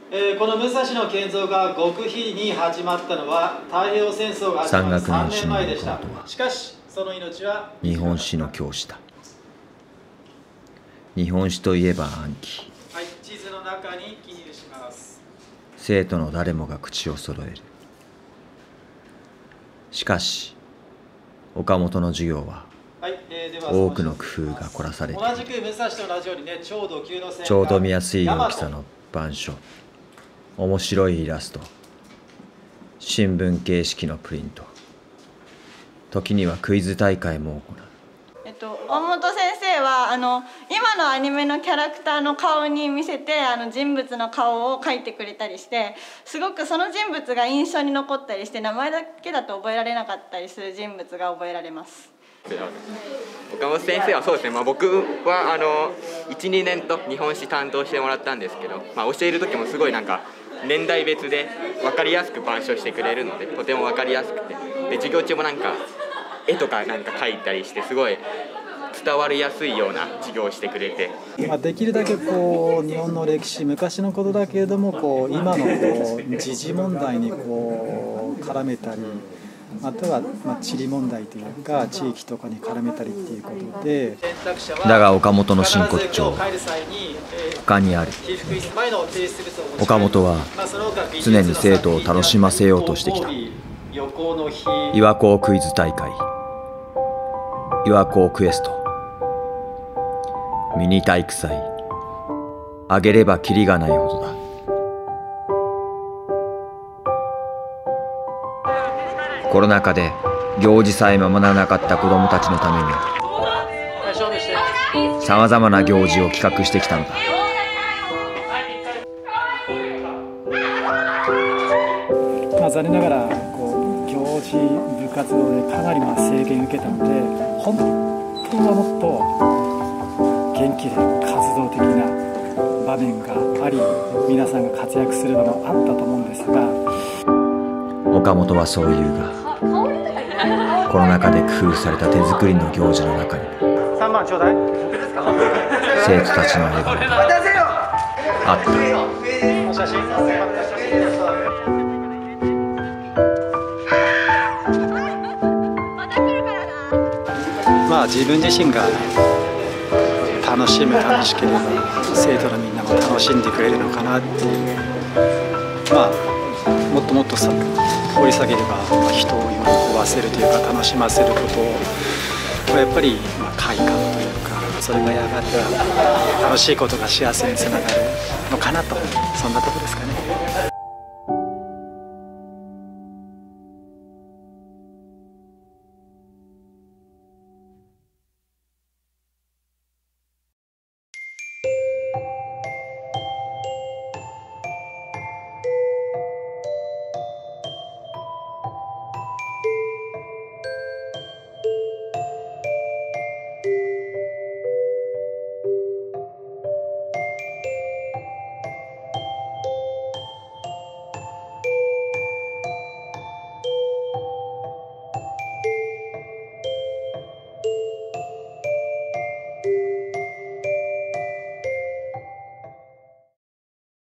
この武蔵の建造が極秘に始まったのは太平洋戦争が始まる3年前でした。しかしその命は日本史の教師だ。日本史といえば暗記。 はい、地図の中に記入します。 生徒の誰もが口を揃える。しかし岡本の授業は多くの工夫が凝らされている。 同じく武蔵と同じようにね、ちょうど見やすい大きさの板書、面白いイラスト、新聞形式のプリント、時にはクイズ大会も行う。 岡本先生は今のアニメのキャラクターの顔に見せて人物の顔を描いてくれたりして、すごくその人物が印象に残ったりして、名前だけだと覚えられなかったりする人物が覚えられます。 岡本先生はそうですね、僕は1、2年と日本史担当してもらったんですけど、教える時もすごい年代別で分かりやすく板書してくれるので、とても分かりやすくて、で授業中も絵とか描いたりして、すごい伝わりやすいような授業をしてくれて、 できるだけ日本の歴史、昔のことだけれども今の時事問題に絡めたり、あとは地理問題というか地域とかに絡めたりっていうことで。 だが岡本の真骨頂は他にある。岡本は常に生徒を楽しませようとしてきた。岩高クイズ大会、岩高クエスト、ミニ体育祭、あげればキリがないほどだ。コロナ禍で行事さえままならなかった子どもたちのためにさまざまな行事を企画してきたのだ。 残念ながら行事部活動でかなり制限を受けたので、本当はもっと元気で活動的な場面があり、皆さんが活躍する場もあったと思うんですが、 岡本はそう言うが、コロナ禍で工夫された手作りの行事の中に生徒たちの笑顔があった。 自分自身が楽しければ生徒のみんなも楽しんでくれるのかなっていう、もっともっと掘り下げれば人を喜ばせるというか楽しませることをやっぱり快感というか、それがやがては楽しいことが幸せにつながるのかなと、そんなところですかね。